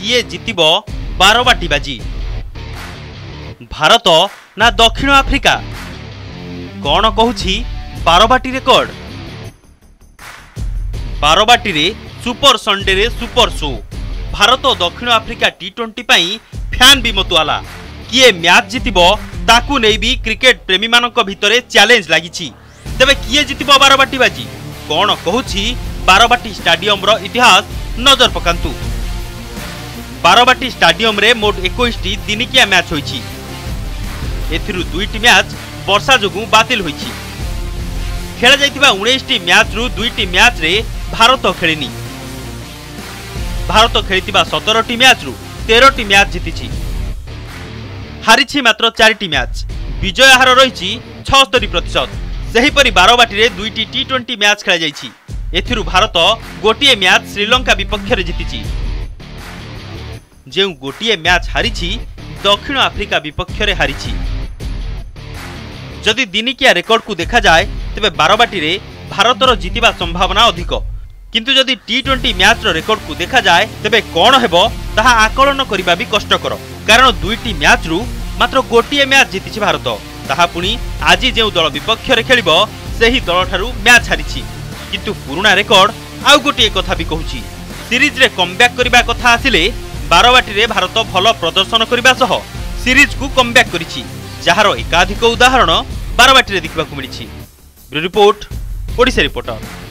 किए जितिबो बारबाटी बाजी भारत ना दक्षिण आफ्रिका कौन कहूछि बारबाटी रेकर्ड। बारबाटी रे सुपर संडे रे सुपर शो भारत दक्षिण आफ्रिका टी20 पाई फैन भी मतुआला किए मैच जितिबो ताकू नै भी क्रिकेट प्रेमी मानक भितरे चैलेंज लागिछि। तेबे किए जितिबो बारबाटी बाजी कौन कहूछि बारबाटी स्टाडियम रो इतिहास नजर पकांतु। बारबाटी स्टाडियम रे मोट 21टी दिनिकिया मैच होईछि। एथिरु 2टी मैच वर्षा जोगु बातिल होईछि। खेला जाइतिबा 19टी मैच रु 2टी मैच रे भारत खेलिनी। भारत खेलितिबा 17टी मैच रु 13टी मैच जीतिछि। हारिछि मात्र 4टी मैच। विजय हार रहिछि 76%। सेहिपरि बारबाटी रे 2टी टी20 मैच खेला जाइछि। एथिरु भारत गोटिए मैच श्रीलंका विपक्ष रे जीतिछि। जेउ गोटिए मैच हारिछि दक्षिण आफ्रिका विपक्ष रे हारिछि। जदि दिनिकिया रेकर्ड को देखा जाए तेबे बारबाटी रे भारतर जीतिबा संभावना अधिक। किंतु जदि टी20 मैच रो रेकर्ड को देखा जाए तेबे कोन हेबो ताहा आकलन करिबा भी कष्टकर। कारण 2टी मैच रु मात्र गोटिए मैच जीतिछि भारत। ताहा पुनी आज जेउ दल विपक्ष रे खेलिबो सेही दल ठारू मैच हारिछि। किंतु पुराना रेकर्ड आउ गोटिए कथा भी कहूछि। सीरीज रे कमबैक करिबा कथा आसिले बारबाटी रे भारत भल प्रदर्शन करिबा सह सीरीज को कमबैक करिछि। जहार एकाधिक उदाहरण बारबाटी रे देखिबा को मिलिछि। Bureau report Odisha reporter.